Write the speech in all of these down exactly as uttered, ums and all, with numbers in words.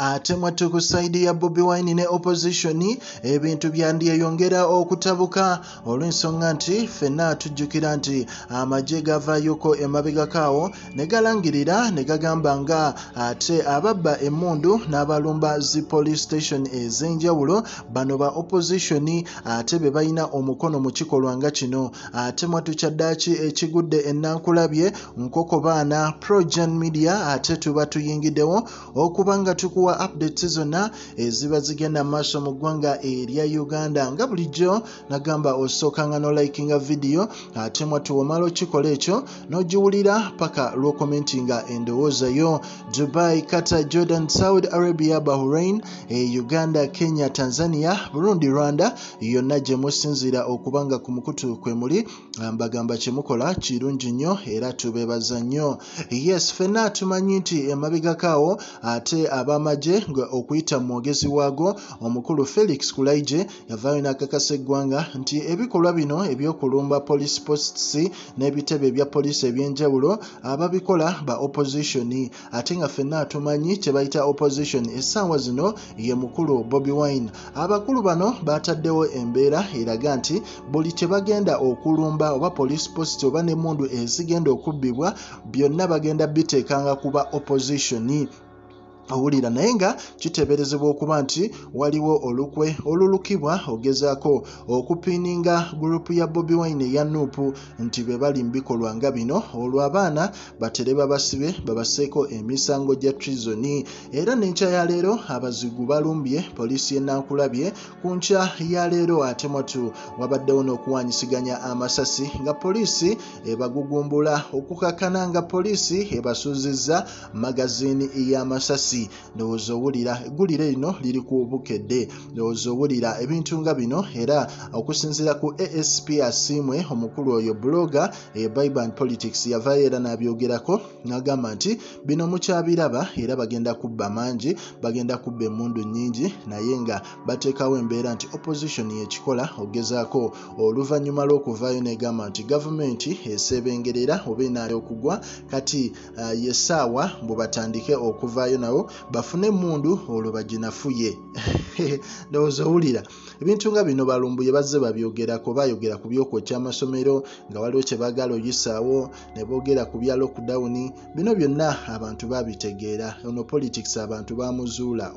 ate mwattu ku side ya Bobi Wine ne opposition ebintu byandyeyongera okutabuka olw'ensonga nti ffenna tujjukira nti amagye gavaayoko emabegakaawo ne galangirira ne gagamba nga ate ababba emundu n'abalumba zi police station ez'enjawulo bano ba opposition ate be balina omukono mu kikolwa nga kino. Ate mwattu kyaddaaki ekigudde ennakulabye nkoko baana PROJOURN media ate tuba tuyingiddewo okuba nga tukuwa updates zonna eziba zigenda maaso mu ggwanga erya Uganda. Nga bulijjo nagamba osookanga no likinga video ate mwattu womala okikola ekyo n'ogiwulira paka lw'okomentinga endowooza yo. Dubai, Qatar, Jordan, Saudi Arabia, Bahrain, e Uganda, Kenya, Tanzania, Burundi, Rwanda yonna gye musinzira okubanga ku mukutu kwe muli mbagamba kye mukola kirungi nnyo era tubeebaza nnyo. Yes, ffenna tumanyi nti emabegakaawo ate abamagye okuyita mu mwogezi waago omukulu Felix Kulayigye yavaayo n'akakasa eggwanga nti ebikolwa bino ebyokulumba police posts n'ebitebe ebya police ebyenjawulo ababikola ba opposition ate nga ffenna tumanyi kye bayita opposition essaawa zino ye mukulu Bobi Wine. Abakulu bano bataddewo embeera eraga nti buli kye bagenda okulumba oba police post oba n'emmundu ezigenda okubbibwa byonna bagenda biteekanga kuba opposition. Owulira naye nga kiteeberezebwa okuba nti waliwo olukwe olulukibwa ogezaako okupiininga gurupu ya Bobi Wine eya Nuupu nti be bali mu bikolwa nga bino olwo abaana batere babasibe babaseeko emisango gya treason. Era n'enkya ya leero abazigu balumbye poliisi y'ennakulabye ku nkya ya leero ate mwattu wabaddewo n'okuwanyisiganya amasasi nga poliisi ebagugumbula okukakana nga poliisi ebasuuzizza magaziini y'amasasi. Ndowooza owulira eggulire lino liri ku bukedde. Ndowooza owulira ebintu nga bino era okusinziira ku A S P Asiimwe omukulu oyo blogger e Bible and Politics yavaayo era n'abyogerako n'agamba nti bino mukyabiraba era bagenda kubba mangi bagenda kubba emmundu nnyingi naye nga bateekawo embeera nti opposition yekikola ogezaako oluvannyuma lw'okuvaayo n'egamba nti gavumenti eseebengerera oba enaali okugwa kati uh, yessaawa bwe batandike okuvaayo nawo bafune mundu olwo baginafuye. Ndowooza owulira ebintu nga bino balumbuye bazze babyogerako bayogera ku byokwokya amasomero nga waliwo kye baagala oyisaawo ne boogera ku bya lockdown. Bino byonna abantu babitegeera. Ono politics abantu bamuzuula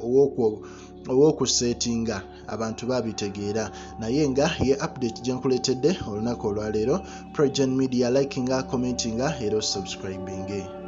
ow'okuseetinga abantu babitegeera naye nga ye update gye nkuleetedde olunaku olwaleero. PROJOURN media likinga commentinga era subscribing.